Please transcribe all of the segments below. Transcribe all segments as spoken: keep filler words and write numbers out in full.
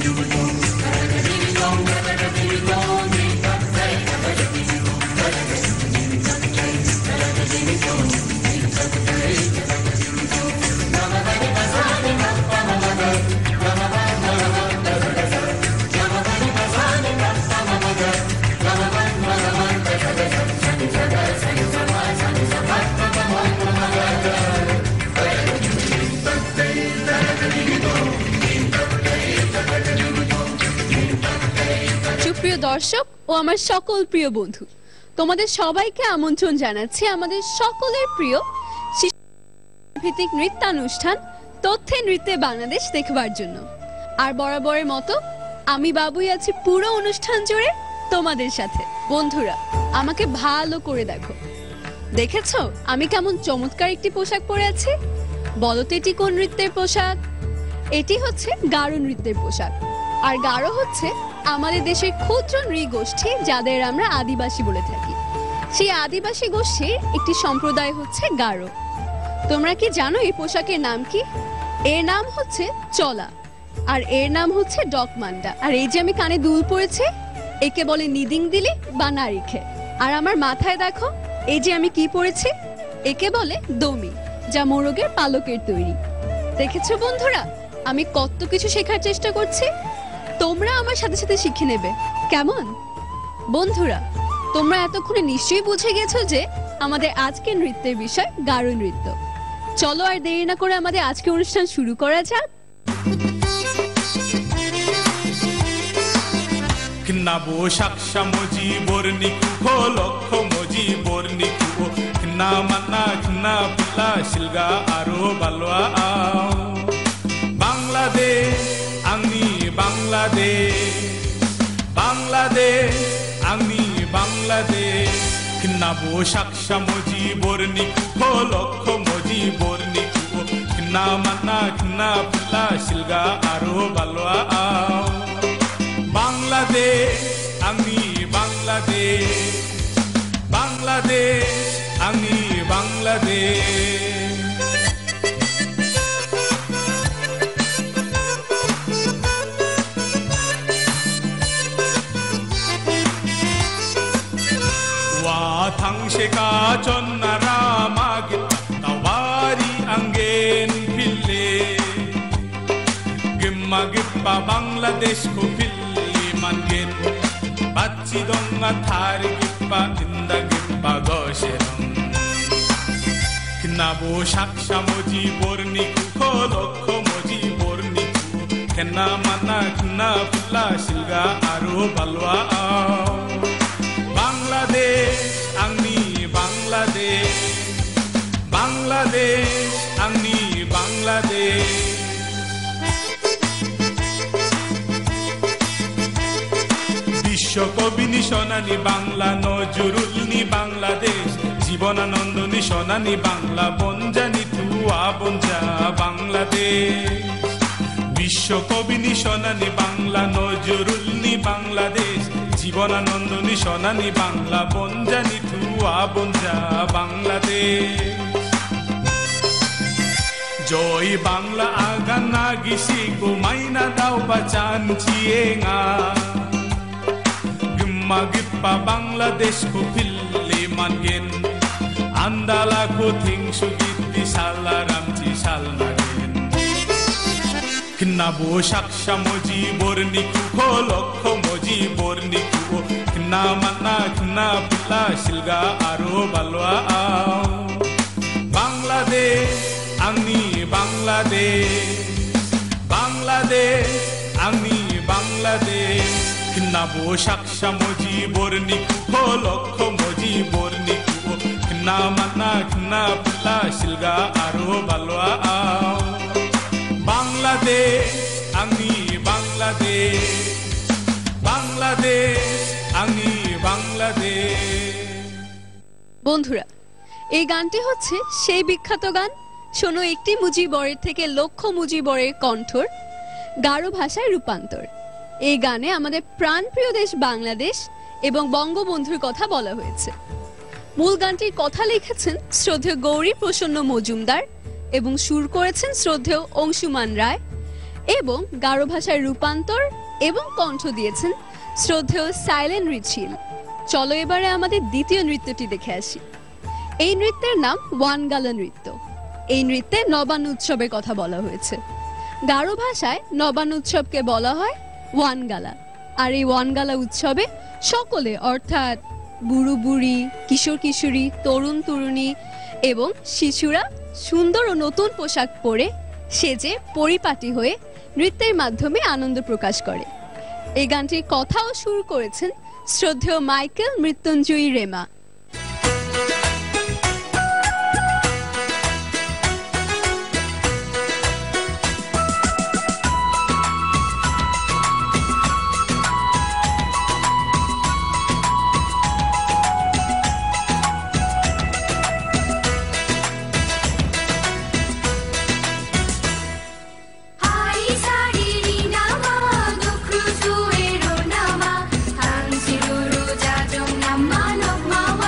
দর্শক ও আমার সকল প্রিয় বন্ধু, তোমাদের সবাইকে আমন্ত্রণ জানাচ্ছি আমাদের সকলের প্রিয় ভিত্তিক নৃত্যানুষ্ঠান তথ্যে নৃত্যে বাংলাদেশ দেখবার জন্য। আর বরাবরের মতো আমি বাবুই আছি পুরো অনুষ্ঠান জুড়ে তোমাদের সাথে। বন্ধুরা, আমাকে ভালো করে দেখো, দেখেছো আমি কেমন চমৎকার একটি পোশাক পরে আছি? বলো তো এটি কোন নৃত্যের পোশাক? এটি হচ্ছে গারো নৃত্যের পোশাক। আর গারো হচ্ছে আমাদের দেশের ক্ষুদ্র নৃগোষ্ঠী, যাদের আমরা আদিবাসী বলে থাকি। সেই আদিবাসী গোষ্ঠীর একটি সম্প্রদায় হচ্ছে গারো। তোমরা কি জানো এই পোশাকের নাম কি? এর নাম হচ্ছে চলা, আর এর নাম হচ্ছে ডকমান্ডা। আর এই যে আমি কানে দুল পরেছি, একে বলে নিদিং দিলি বা নারিখে। আর আমার মাথায় দেখো এই যে আমি কি পরেছি, একে বলে দমি, যা মোরগের পালকের তৈরি। দেখেছো বন্ধুরা, আমি কত কিছু শেখার চেষ্টা করছি, তোমরা আমার সাথে সাথে শিখে নেবে, কেমন? বন্ধুরা, তোমরা এতক্ষণে নিশ্চয়ই বুঝে গেছো যে আমাদের আজকের নৃত্যের বিষয় গারো নৃত্য। চলো আর দেরি না করে আমাদের আজকের অনুষ্ঠান শুরু করা যাক। Knabo shaksha moji borniku ho lokho moji borniku kna manna kna pula silga aro balwa Bangladesh angni Bangladesh Bangladesh angni Bangladesh Knabo shaksha moji borniku ho lokho moji borniku kna manna kna pula silga aro balwa Bangladesh, আমি বাংলাদেশ বাংলাদেশ আমি Bangladesh Wa thangse ka chonnara magit tawari angen phille Gimma gippa Bangladesh ko phille Mangin Bachi donga thari gippa inda gippa gosherong Knabo shaksha moji borniku ko lokho moji borniku Kena mana kna pula silga aro balwa Bangladesh angni Bangladesh Bangladesh angni Bangladesh বিশ্বকবিনী সোনানী Bangla নজরুলনি Bangladesh জীবনানন্দনী সোনানী Bangla বঞ্জানি Tuya বঞ্জা Bangladesh বিশ্বকবিনী সোনানী Bangla নজরুলনি Bangladesh জীবনানন্দনী সোনানী Bangla বঞ্জানি Tuya বঞ্জা Bangladesh জয় বাংলা আগানা গিসি গো মাইনা দাও বাচান চিয়েঙা Magippa Bangladesh ko philli mangen Andala ko thing sugiti salaram chi salnagen Knabo shaksha moji borniku ko lokho moji borniku Kna manna kna pula silga aro balwa Bangladesh angni Bangladesh Bangladesh angni Bangladesh Knabo shaksha moji borniku ho lokho moji borniku kna manna kna pula silga aro balwa Bangladesh angni Bangladesh Bangladesh angni Bangladesh বন্ধুরা, এই গানটি হচ্ছে সেই বিখ্যাত গান শোনো একটি মুজিবরের থেকে লক্ষ মুজিবরের কণ্ঠর গারো ভাষায় রূপান্তর। এই গানে আমাদের প্রাণপ্রিয় দেশ বাংলাদেশ এবং বঙ্গবন্ধুর কথা বলা হয়েছে। মূল গানটির কথা লিখেছেন শ্রদ্ধেয় গৌরী প্রসন্ন মজুমদার এবং সুর করেছেন শ্রদ্ধেয় অংশুমান রায় এবং গারো ভাষায় রূপান্তর এবং কণ্ঠ দিয়েছেন শ্রদ্ধেয় সাইলেন রিচিল। চলো এবারে আমাদের দ্বিতীয় নৃত্যটি দেখে আসি। এই নৃত্যের নাম ওয়ানগালা নৃত্য। এই নৃত্যে নবান্ন উৎসবের কথা বলা হয়েছে। গারো ভাষায় নবান্ন উৎসবকে বলা হয় ওয়ানগালা। আর এই ওয়ানগালা উৎসবে সকলে অর্থাৎ বুড়ো বুড়ি, কিশোর কিশোরী, তরুণ তরুণী এবং শিশুরা সুন্দর ও নতুন পোশাক পরে সেজে পরিপাটি হয়ে নৃত্যের মাধ্যমে আনন্দ প্রকাশ করে। এই গানটির কথাও শুরু করেছেন শ্রদ্ধেয় মাইকেল মৃত্যুঞ্জয়ী রেমা। Mama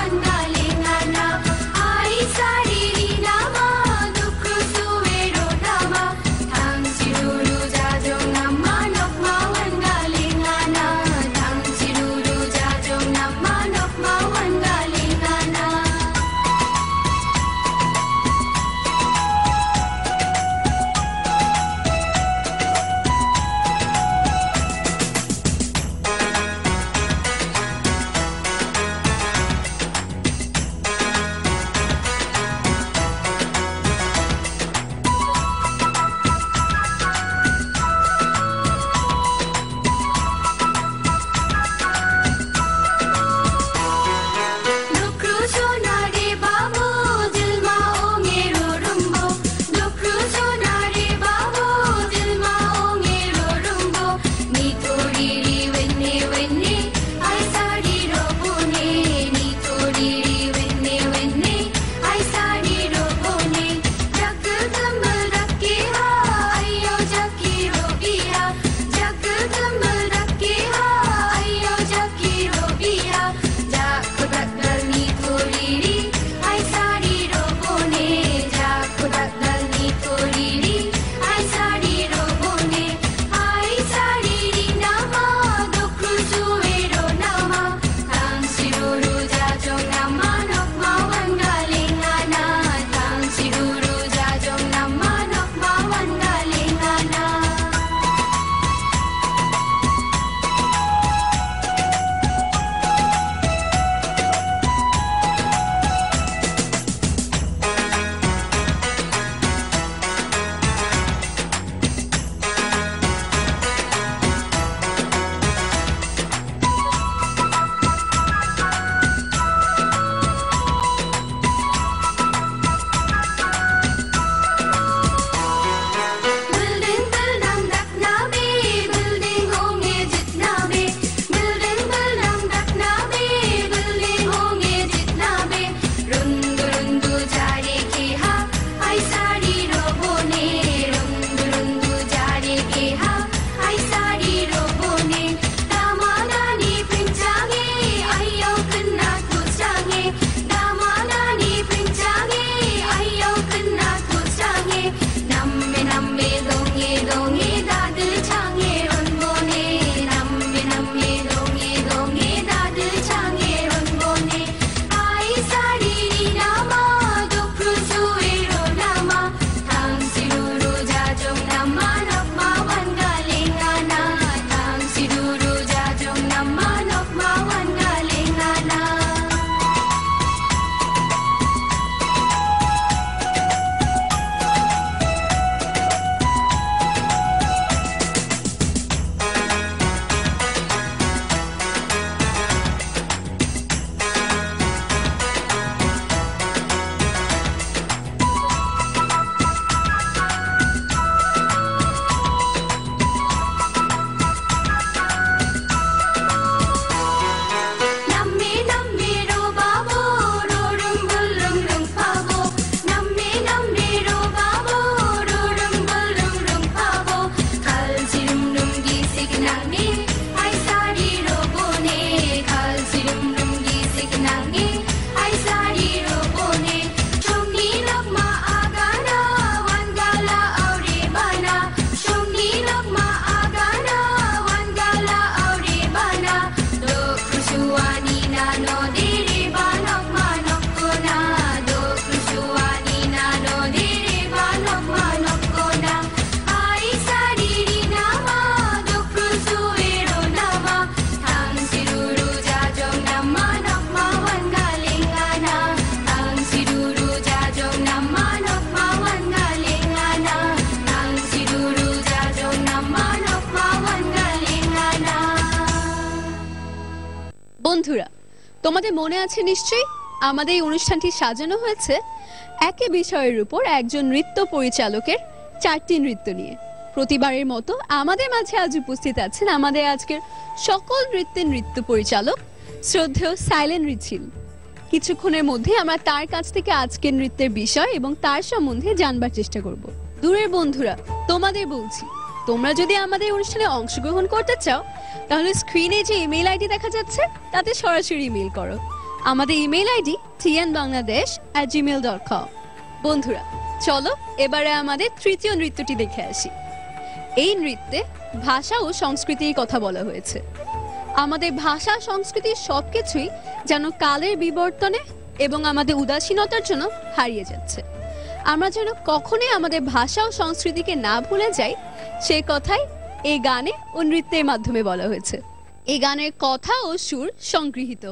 বন্ধুরা, তোমাদের মনে আছে নিশ্চয়ই আমাদের এই অনুষ্ঠানটি সাজানো হয়েছে একই বিষয়ের উপর একজন নৃত্য পরিচালকের চারটি নৃত্য নিয়ে। প্রতিবারের মতো আমাদের মাঝে আজ উপস্থিত আছেন আমাদের আজকের সকল নৃত্যের নৃত্য পরিচালক শ্রদ্ধেয় সাইলেন রিচিল। কিছুক্ষণের মধ্যে আমরা তার কাছ থেকে আজকের নৃত্যের বিষয় এবং তার সম্বন্ধে জানবার চেষ্টা করব। দূরের বন্ধুরা, তোমাদের বলছি, তোমরা যদি আমাদের অনুষ্ঠানে অংশগ্রহণ করতে চাও তাহলে স্ক্রিনে যে ইমেল আইডি দেখা যাচ্ছে তাতে সরাসরি ইমেল করো। আমাদের email ID T N Bangladesh at Gmail dot com. বন্ধুরা, চলো এবারে আমাদের তৃতীয় নৃত্যটি দেখে আসি। এই নৃত্যে ভাষা ও সংস্কৃতির কথা বলা হয়েছে। আমাদের ভাষা সংস্কৃতির সবকিছুই যেন কালের বিবর্তনে এবং আমাদের উদাসীনতার জন্য হারিয়ে যাচ্ছে। আমরা যেন কখনোই আমাদের ভাষা ও সংস্কৃতিকে না ভুলে যাই, সেই কথাই এই গানে ও নৃত্যের মাধ্যমে বলা হয়েছে। এই গানের কথা ও সুর সংগৃহীত।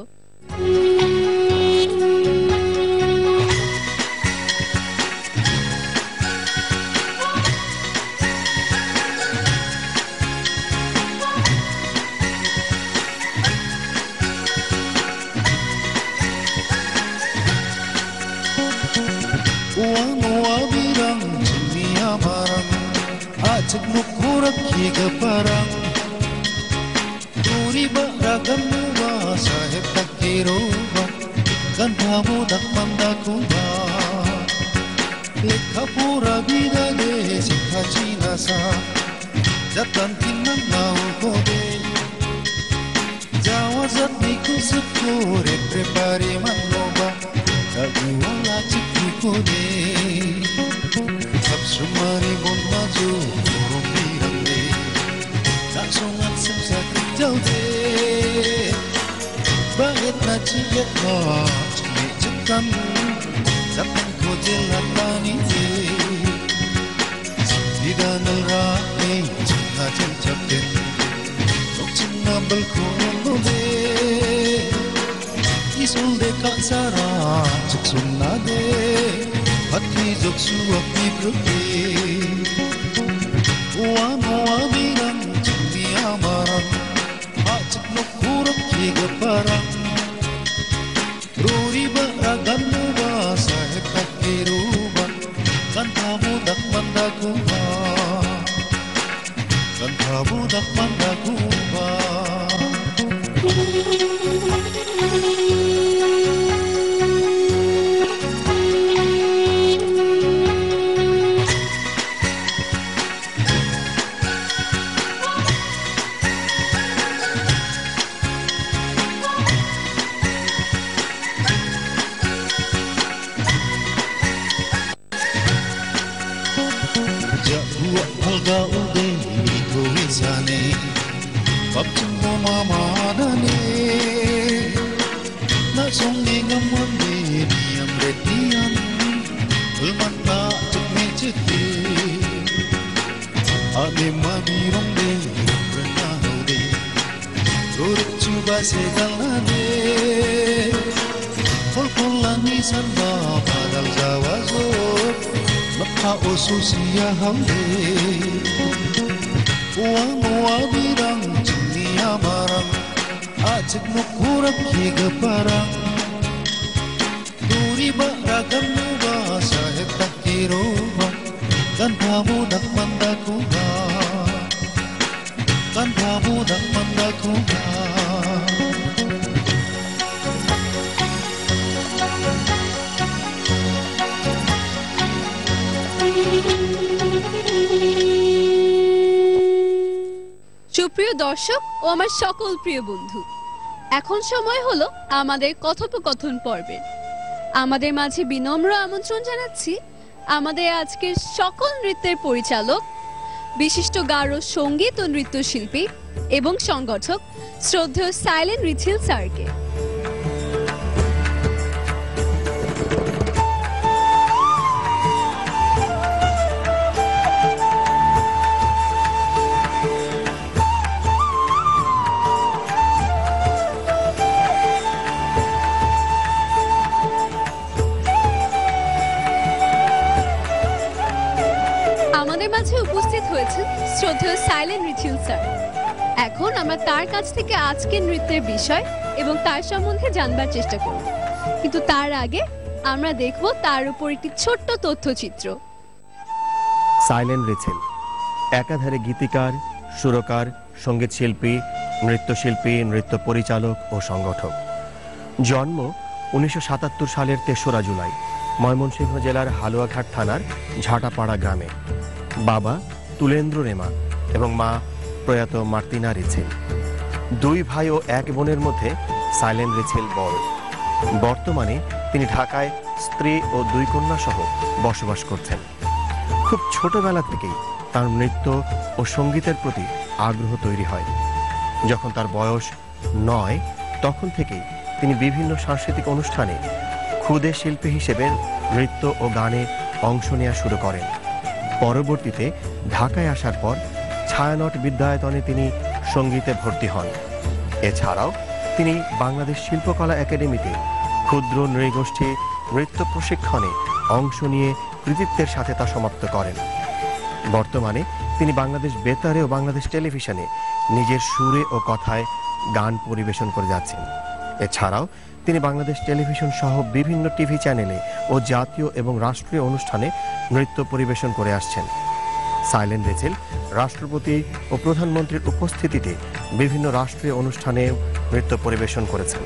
Nukhurak higa parang Turi ba ragam ba sahib takiro ba Gandha mo dakmanda ko ba Lekha pura vida de sikha china sa Jatan tinang nao ko de Jawa zat ni kusut ko re prepare manno ba Sabi wala chikhi ko de Sab sumari bon majo Songan samsak jaude Bagit na chiyat na Chme chukam Zapan ko jilatani de Sida nal rae Chukha chal chapin Chok china balko node Isul de kansara Chuk sunna de Patni jok su apni bruke Wano abirang Amaran, acik nukhurak higa parang Ruri ba ragam ba sahib takiru ba Gandha budak mandaku ba Gandha budak mandaku ba Susia hamde Uang wabirang jini amarang Acik nukhurak higa parang Duri ba ragam ba sahib takiro ba Gandha budak mandaku ba Gandha budak mandaku ba সুপ্রিয় দর্শক ও আমার সকল প্রিয় বন্ধু, এখন সময় হলো আমাদের কথোপকথন পর্বের। আমাদের মাঝে বিনম্র আমন্ত্রণ জানাচ্ছি আমাদের আজকের সকল নৃত্যের পরিচালক, বিশিষ্ট গারো সঙ্গীত ও নৃত্যশিল্পী এবং সংগঠক শ্রদ্ধেয় সাইলেন রিচিল স্যারকে। আমাদের মাঝে উপস্থিত হয়েছেন শ্রদ্ধেয় সাইলেন রিচিল স্যার। এখন আমরা তার কাছ থেকে আজকের নৃত্যের বিষয় এবং তার সম্বন্ধে জানবার চেষ্টা করব, কিন্তু তার আগে আমরা দেখব তার উপর একটি ছোট্ট তথ্যচিত্র। সাইলেন রিচিল একাধারে গীতিকার, সুরকার, সঙ্গীত শিল্পী, নৃত্যশিল্পী, নৃত্য পরিচালক ও সংগঠক। জন্ম উনিশশো সাতাত্তর সালের তেসরা জুলাই ময়মনসিংহ জেলার হালুয়াঘাট থানার ঝাটাপাড়া গ্রামে। বাবা তুলেন্দ্র রেমা এবং মা প্রয়াত মার্তিনা রিচিল। দুই ভাই ও এক বোনের মধ্যে সাইলেন রিচিল বড়। বর্তমানে তিনি ঢাকায় স্ত্রী ও দুই কন্যা সহ বসবাস করছেন। খুব ছোটবেলা থেকেই তার নৃত্য ও সঙ্গীতের প্রতি আগ্রহ তৈরি হয়। যখন তার বয়স নয় তখন থেকেই তিনি বিভিন্ন সাংস্কৃতিক অনুষ্ঠানে ক্ষুদে শিল্পী হিসেবে নৃত্য ও গানে অংশ নেওয়া শুরু করেন। পরবর্তীতে ঢাকায় আসার পর ছায়ানট বিদ্যায়তনে তিনি সঙ্গীতে ভর্তি হন। এছাড়াও তিনি বাংলাদেশ শিল্পকলা একাডেমিতে ক্ষুদ্র নৃগোষ্ঠী নৃত্য প্রশিক্ষণে অংশ নিয়ে কৃতিত্বের সাথে তা সমাপ্ত করেন। বর্তমানে তিনি বাংলাদেশ বেতারে ও বাংলাদেশ টেলিভিশনে নিজের সুরে ও কথায় গান পরিবেশন করে যাচ্ছেন। এছাড়াও তিনি বাংলাদেশ টেলিভিশন সহ বিভিন্ন টিভি চ্যানেলে ও জাতীয় এবং রাষ্ট্রীয় অনুষ্ঠানে নৃত্য পরিবেশন করে আসছেন। সাইলেন রিচিল রাষ্ট্রপতি ও প্রধানমন্ত্রীর উপস্থিতিতে বিভিন্ন রাষ্ট্রীয় অনুষ্ঠানে নৃত্য পরিবেশন করেছেন।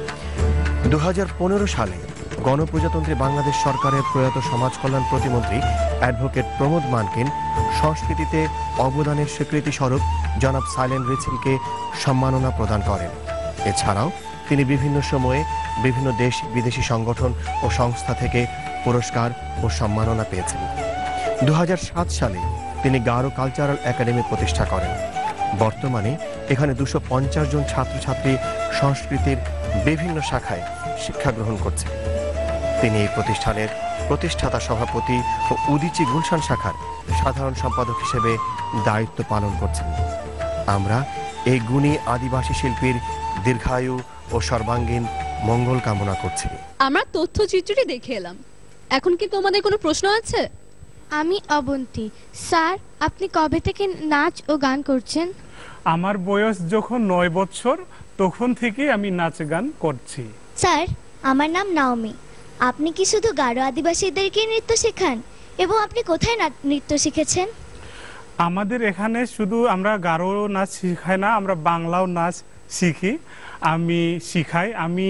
দু হাজার পনেরো সালে গণপ্রজাতন্ত্রী বাংলাদেশ সরকারের প্রয়াত সমাজ কল্যাণ প্রতিমন্ত্রী অ্যাডভোকেট প্রমোদ মানকিন সংস্কৃতিতে অবদানের স্বীকৃতি স্বরূপ জনাব সাইলেন রিচিলকে সম্মাননা প্রদান করেন। এছাড়াও তিনি বিভিন্ন সময়ে বিভিন্ন দেশ বিদেশি সংগঠন ও সংস্থা থেকে পুরস্কার ও সম্মাননা পেয়েছেন। দু হাজার সাত সালে তিনি গারো কালচারাল একাডেমি প্রতিষ্ঠা করেন। বর্তমানে এখানে দুশো পঞ্চাশ জন ছাত্রছাত্রী সংস্কৃতির বিভিন্ন শাখায় শিক্ষা গ্রহণ করছে। তিনি এই প্রতিষ্ঠানের প্রতিষ্ঠাতা সভাপতি ও উদীচী গুলশান শাখার সাধারণ সম্পাদক হিসেবে দায়িত্ব পালন করছেন। আমরা এই গুণী আদিবাসী শিল্পীর দীর্ঘায়ু ও সর্বাঙ্গীন মঙ্গল কামনা করছি। আমরা তথ্যচিত্রটি দেখে এলাম, এখন কি তোমাদের কোনো প্রশ্ন আছে? আমি অবন্তী। স্যার, আপনি কবে থেকে নাচ ও গান করছেন? আমার বয়স যখন নয় বছর তখন থেকে আমি নাচ গান করছি। স্যার, আমার নাম নাওমি। আপনি কি শুধু গারো আদিবাসীদেরকে নৃত্য শেখান এবং আপনি কোথায় নৃত্য শিখেছেন? আমাদের এখানে শুধু আমরা গারো নাচ শিখাই না, আমরা বাংলাও নাচ শিখি। আমি শিখাই। আমি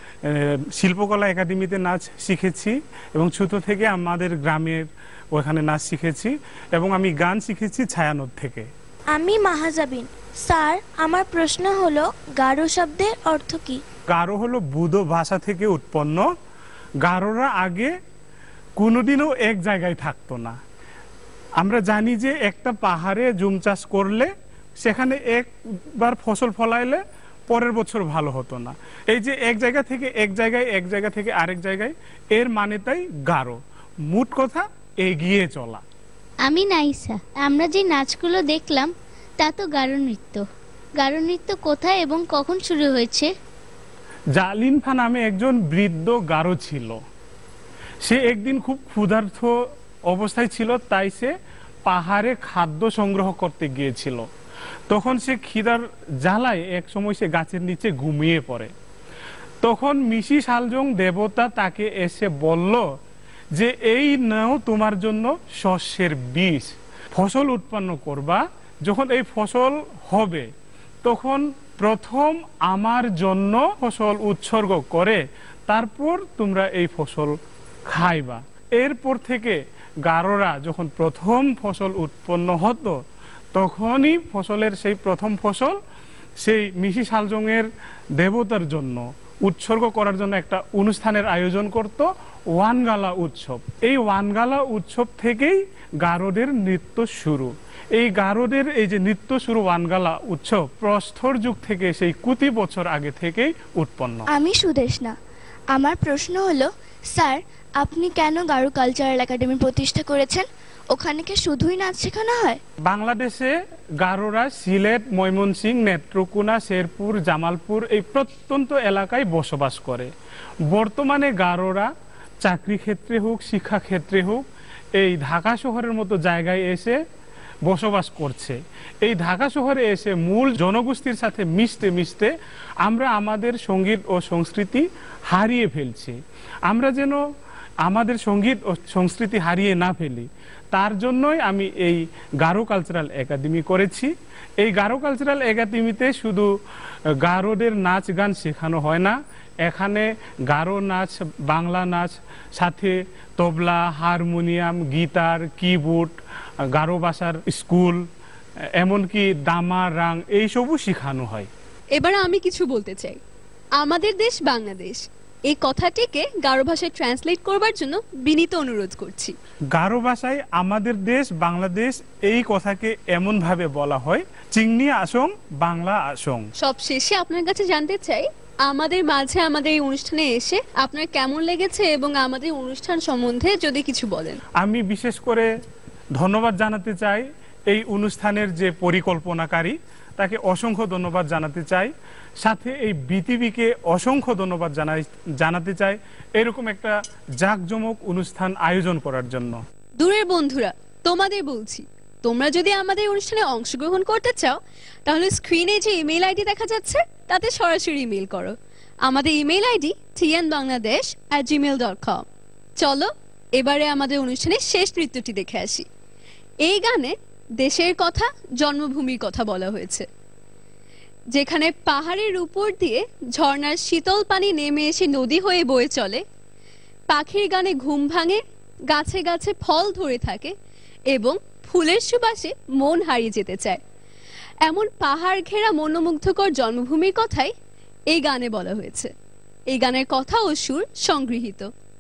শিল্পকলা একাডেমিতে নাচ শিখেছি এবং ছোট থেকে আমাদের গ্রামের ওখানে নাচ শিখেছি এবং আমি গান শিখেছি ছায়ানট থেকে। আমি মাহাজাবিন। স্যার, আমার প্রশ্ন হলো গারো শব্দের অর্থ কি? গারো হলো বুদো ভাষা থেকে উৎপন্ন। গারোরা আগে কোনোদিনও এক জায়গায় থাকতো না। আমরা জানি যে একটা পাহাড়ে জুম চাষ করলে সেখানে একবার ফসল ফলাইলে পরের বছর ভালো হতো না। এই যে এক জায়গা থেকে এক জায়গায়, এক জায়গা থেকে আরেক জায়গায়, এর মানে তাই গারো। মোট কথা এগিয়ে চলা। আমি নাইসা। আমরা যে নাচগুলো দেখলাম তা তো গারো নৃত্য। গারো নৃত্য কোথায় এবং কখন শুরু হয়েছে? জালিনফা নামে একজন বৃদ্ধ গারো ছিল। সে একদিন খুব ক্ষুধার্ত অবস্থায় ছিল, তাই সে পাহাড়ে খাদ্য সংগ্রহ করতে গিয়েছিল। তখন সে খিদার জ্বালায় এক সময় সে গাছের নিচে ঘুমিয়ে পড়ে। তখন মিশি শালজং দেবতা তাকে এসে বলল যে এই নাও তোমার জন্য শস্যের বীজ, ফসল উৎপন্ন করবা। যখন এই ফসল হবে তখন প্রথম আমার জন্য ফসল উৎসর্গ করে তারপর তোমরা এই ফসল খাইবা। এরপর থেকে গারোরা যখন প্রথম ফসল উৎপন্ন হতো তখনই ফসলের সেই প্রথম ফসল সেই মিশি শালজংয়ের দেবতার জন্য উৎসর্গ করার জন্য একটা অনুষ্ঠানের আয়োজন করত, ওয়ানগালা উৎসব। এই ওয়ানগালা উৎসব থেকেই গারোদের নৃত্য শুরু। এই গারোদের এই যে নৃত্য শুরু ওয়ানগালা উৎসব প্রস্তর যুগ থেকে সেই কোটি বছর আগে থেকেই উৎপন্ন। আমি সুদেশনা। আমার প্রশ্ন হলো স্যার, আপনি কেন গারো কালচারাল একাডেমি প্রতিষ্ঠা করেছেন? ওখানে কি শুধুই নাচ শেখানো হয়? বাংলাদেশে গারোরা সিলেট, ময়মনসিংহ, নেত্রকোনা, শেরপুর, জামালপুর এই প্রত্যন্ত এলাকায় বসবাস করে। বর্তমানে গারোরা চাকরি ক্ষেত্রে হোক, শিক্ষা ক্ষেত্রে হোক, এই ঢাকা শহরের মতো জায়গায় এসে বসবাস করছে। এই ঢাকা শহরে এসে মূল জনগোষ্ঠীর সাথে মিশতে মিশতে আমরা আমাদের সঙ্গীত ও সংস্কৃতি হারিয়ে ফেলছি। আমরা যেন আমাদের সঙ্গীত ও সংস্কৃতি হারিয়ে না ফেলি, তার জন্যই আমি এই গারো কালচারাল একাডেমি করেছি। এই গারো কালচারাল একাডেমিতে শুধু গারোদের নাচ গান শেখানো হয় না, এখানে গারো নাচ, বাংলা নাচ, সাথে tabla, harmonium, guitar, keyboard, Garo ভাষার স্কুল, এমনকি দামা, রাং এইসবও শেখানো হয়। এবার আমি কিছু বলতে চাই। আমাদের দেশ বাংলাদেশ, এই কথাটিকে গারো ভাষায় ট্রান্সলেট করবার জন্য বিনীত অনুরোধ করছি। গারো ভাষায় আমাদের দেশ বাংলাদেশ এই কথাকে এমন ভাবে বলা হয়, চিংনি আসং বাংলা আসং। সব শেষে আপনার কাছে জানতে চাই, আমাদের মাঝে আমাদের এই অনুষ্ঠানে এসে আপনার কেমন লেগেছে এবং আমাদের অনুষ্ঠান সম্বন্ধে যদি কিছু বলেন। আমি বিশেষ করে ধন্যবাদ জানাতে চাই এই অনুষ্ঠানের যে পরিকল্পনাকারী, তাকে অসংখ্য ধন্যবাদ জানাতে চাই। সাথে এই বিটিভিকে অসংখ্য ধন্যবাদ জানাই জানাতে চাই এরকম একটা জাঁকজমক অনুষ্ঠান আয়োজন করার জন্য। দূরের বন্ধুরা, তোমাদের বলছি, তোমরা যদি আমাদের অনুষ্ঠানে অংশগ্রহণ করতে চাও তাহলে স্ক্রিনে যে ইমেল আইডি দেখা যাচ্ছে তাতে সরাসরি ইমেল করো। আমাদের email ID T N Bangladesh at Gmail dot com. চলো এবারে আমাদের অনুষ্ঠানের শেষ নৃত্যটি দেখে আসি। এই গানে দেশের কথা, জন্মভূমির কথা বলা হয়েছে, যেখানে পাহাড়ের উপর দিয়ে ঝর্ণার শীতল পানি নেমে এসে নদী হয়ে বয়ে চলে, পাখির গানে ঘুম ভাঙে, গাছে গাছে ফল ধরে থাকে এবং ফুলের সুবাসে মন হারিয়ে যেতে চায়। এমন পাহাড় ঘেরা মনোমুগ্ধকর জন্মভূমির কথাই এই গানে বলা হয়েছে। এই গানের কথা ও সুর সংগৃহীত।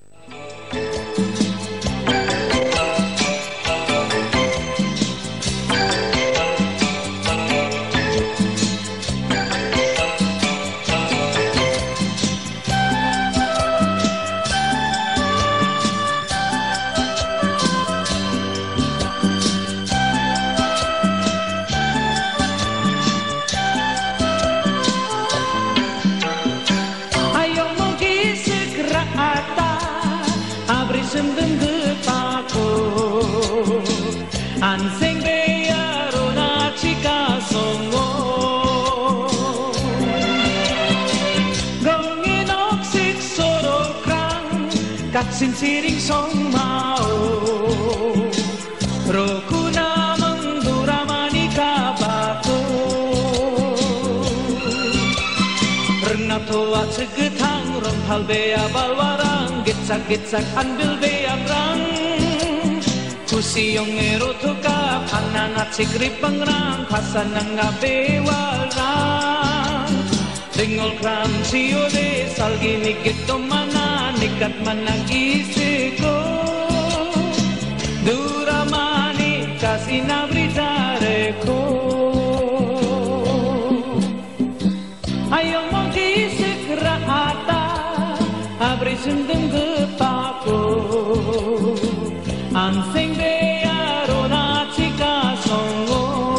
Sinsiring song mau Rokuna mengduramani kabato Renato atsegethang ronghal bea balwarang Gitsak-gitsak andil bea brang Kusiyong erotuka Anangat sigrip pangrang Kasanang ngabewalang Dingol kram siyode Salgi nikit domana Nikat managisi ko Duramani kasi nabritare ko Ayaw mong kisik raata Abri sundeng gepako Ansing beyaro na chika songo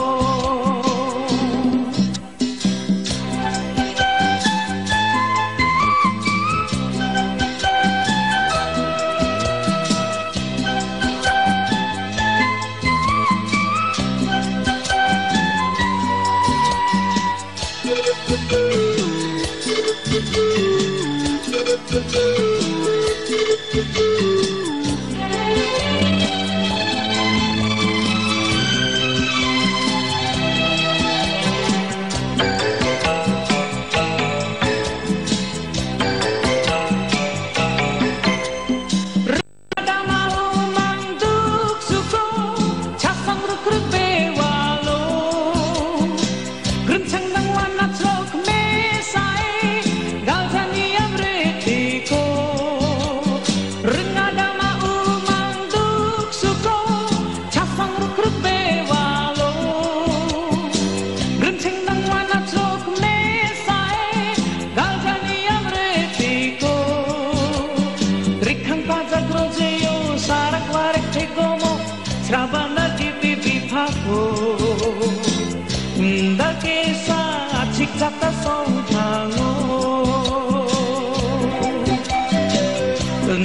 Kata song tango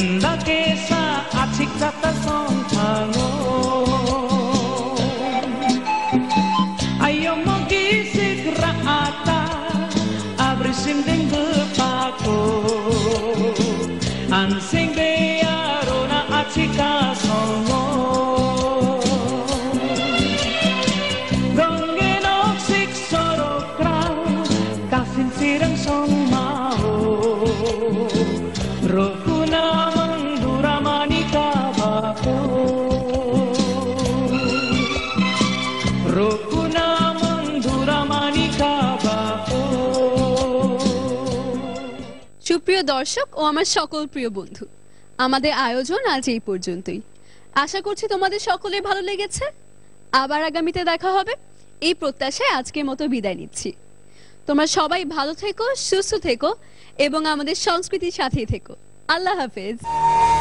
Endake sa achik kata song tango Ayo magisig raata Abrising ding bepako Ansing beyaro na achika songo Gongen oksik sorok krao Kasin sirang song mao Roku namang duramani kabako Roku namang duramani kabako সুপ্রিয় দর্শক ও আমার সকল প্রিয় বন্ধু, আমাদের আয়োজন আজ এই পর্যন্তই। আশা করছি তোমাদের সকলের ভালো লেগেছে। আবার আগামীতে দেখা হবে এই প্রত্যাশায় আজকের মতো বিদায় নিচ্ছি। তোমরা সবাই ভালো থেকো, সুস্থ থেকো এবং আমাদের সংস্কৃতির সাথেই থেকো। আল্লাহ হাফেজ।